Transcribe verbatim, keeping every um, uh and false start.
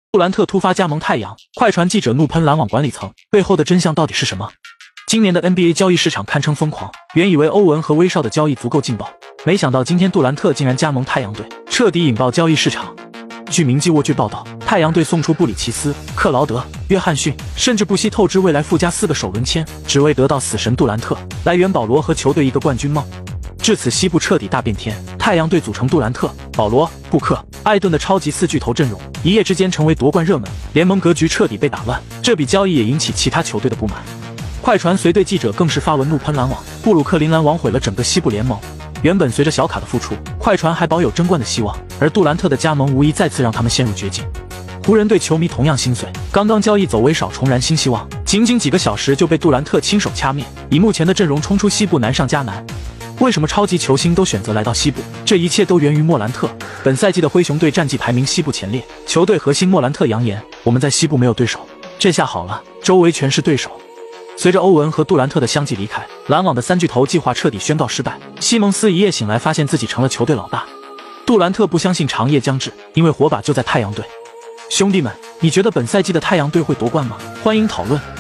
杜兰特突发加盟太阳，快船记者怒喷篮网管理层，背后的真相到底是什么？今年的 N B A 交易市场堪称疯狂，原以为欧文和威少的交易足够劲爆，没想到今天杜兰特竟然加盟太阳队，彻底引爆交易市场。据明基蜗据报道，太阳队送出布里奇斯、克劳德、约翰逊，甚至不惜透支未来附加四个首轮签，只为得到死神杜兰特，来圆保罗和球队一个冠军梦。至此，西部彻底大变天，太阳队组成杜兰特、保罗、布克、艾顿的超级四巨头阵容，一夜之间成为夺冠热门，联盟格局彻底被打乱。这笔交易也引起其他球队的不满。快船随队记者更是发文怒喷篮网，布鲁克林篮网毁了整个西部联盟。原本随着小卡的复出，快船还保有争冠的希望，而杜兰特的加盟无疑再次让他们陷入绝境。湖人队球迷同样心碎，刚刚交易走威少重燃新希望，仅仅几个小时就被杜兰特亲手掐灭，以目前的阵容冲出西部难上加难。为什么超级球星都选择来到西部？这一切都源于莫兰特。本赛季的灰熊队战绩排名西部前列，球队核心莫兰特扬言：“我们在西部没有对手。”这下好了，周围全是对手。随着欧文和杜兰特的相继离开，篮网的三巨头计划彻底宣告失败。西蒙斯一夜醒来，发现自己成了球队老大。杜兰特不相信长夜将至，因为火把就在太阳队。兄弟们，你觉得本赛季的太阳队会夺冠吗？欢迎讨论。